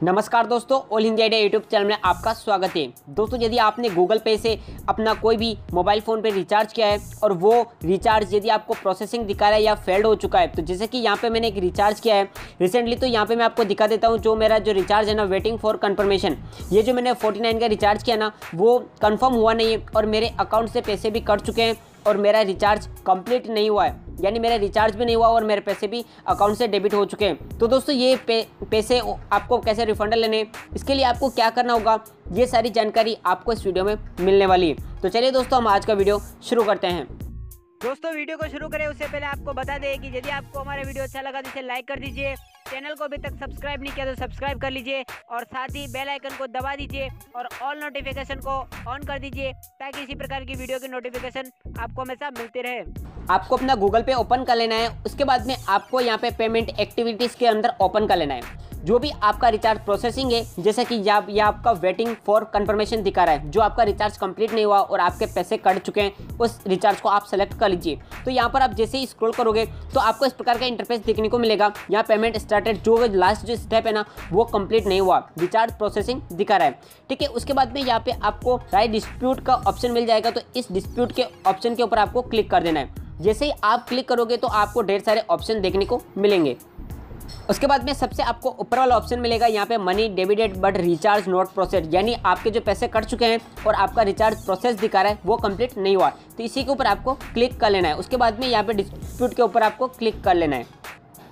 नमस्कार दोस्तों, all India India YouTube channel में आपका स्वागत है। दोस्तों, यदि आपने गूगल पे से अपना कोई भी मोबाइल फ़ोन पे रिचार्ज किया है और वो रिचार्ज यदि आपको प्रोसेसिंग दिखा रहा है या फेल्ड हो चुका है, तो जैसे कि यहाँ पे मैंने एक रिचार्ज किया है रिसेंटली, तो यहाँ पे मैं आपको दिखा देता हूँ जो मेरा जो रिचार्ज है ना, वेटिंग फॉर कन्फर्मेशन। ये जो मैंने 49 का रिचार्ज किया ना, वो कन्फर्म हुआ नहीं है और मेरे अकाउंट से पैसे भी कट चुके हैं और मेरा रिचार्ज कंप्लीट नहीं हुआ है, यानी मेरा रिचार्ज भी नहीं हुआ और मेरे पैसे भी अकाउंट से डेबिट हो चुके हैं। तो दोस्तों, ये पैसे आपको कैसे रिफंड लेने, इसके लिए आपको क्या करना होगा, ये सारी जानकारी आपको इस वीडियो में मिलने वाली है। तो चलिए दोस्तों, हम आज का वीडियो शुरू करते हैं। दोस्तों, वीडियो को शुरू करें उससे पहले आपको बता दें कि यदि आपको हमारा वीडियो अच्छा लगा तो इसे लाइक कर दीजिए, चैनल को अभी तक सब्सक्राइब नहीं किया तो सब्सक्राइब कर लीजिए और साथ ही बेल आइकन को दबा दीजिए और ऑल नोटिफिकेशन को ऑन कर दीजिए ताकि इसी प्रकार की वीडियो की नोटिफिकेशन आपको हमेशा मिलती रहे। आपको अपना गूगल पे ओपन कर लेना है। उसके बाद में आपको यहाँ पे पेमेंट एक्टिविटीज़ के अंदर ओपन कर लेना है। जो भी आपका रिचार्ज प्रोसेसिंग है, जैसे कि ये आपका वेटिंग फॉर कंफर्मेशन दिखा रहा है, जो आपका रिचार्ज कंप्लीट नहीं हुआ और आपके पैसे कट चुके हैं, उस रिचार्ज को आप सेलेक्ट कर लीजिए। तो यहाँ पर आप जैसे ही स्क्रॉल करोगे तो आपको इस प्रकार का इंटरफेस देखने को मिलेगा। यहाँ पेमेंट स्टार्टेड, जो लास्ट जो स्टेप है ना, वो कंप्लीट नहीं हुआ, रिचार्ज प्रोसेसिंग दिखा रहा है। ठीक है, उसके बाद में यहाँ पे आपको राइट डिस्प्यूट का ऑप्शन मिल जाएगा। तो इस डिस्प्यूट के ऑप्शन के ऊपर आपको क्लिक कर देना है। जैसे ही आप क्लिक करोगे तो आपको ढेर सारे ऑप्शन देखने को मिलेंगे। उसके बाद में सबसे आपको ऊपर वाला ऑप्शन मिलेगा, यहाँ पे money debited but recharge not process, यानी आपके जो पैसे कट चुके हैं और आपका रिचार्ज प्रोसेस दिखा रहा है वो कंप्लीट नहीं हुआ। तो इसी के ऊपर आपको क्लिक कर लेना है। उसके बाद में यहाँ पे डिस्प्यूट के ऊपर आपको क्लिक कर लेना है।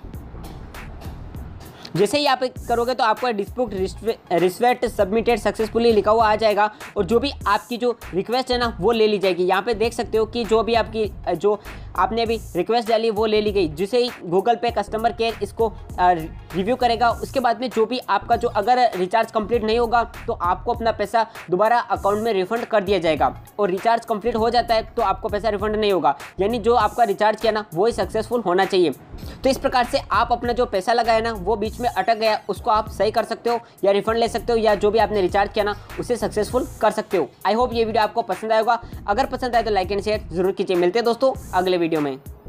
जैसे ही आप करोगे तो आपको डिस्प्यूट रिक्वेस्ट सबमिटेड सक्सेसफुली लिखा हुआ आ जाएगा और जो भी आपकी जो रिक्वेस्ट है ना, वो ले ली जाएगी। यहाँ पे देख सकते हो कि जो भी आपकी जो आपने अभी रिक्वेस्ट डाली वो ले ली गई। जिसे ही गूगल पे कस्टमर केयर इसको रिव्यू करेगा, उसके बाद में जो भी आपका जो अगर रिचार्ज कंप्लीट नहीं होगा तो आपको अपना पैसा दोबारा अकाउंट में रिफंड कर दिया जाएगा। और रिचार्ज कंप्लीट हो जाता है तो आपको पैसा रिफंड नहीं होगा, यानी जो आपका रिचार्ज किया ना, वो ही सक्सेसफुल होना चाहिए। तो इस प्रकार से आप अपना जो पैसा लगाया ना, वो बीच में अटक गया, उसको आप सही कर सकते हो या रिफंड ले सकते हो, या जो भी आपने रिचार्ज किया ना, उसे सक्सेसफुल कर सकते हो। आई होप ये वीडियो आपको पसंद आएगा। अगर पसंद आए तो लाइक एंड शेयर जरूर कीजिए। मिलते हैं दोस्तों अगले वीडियो में।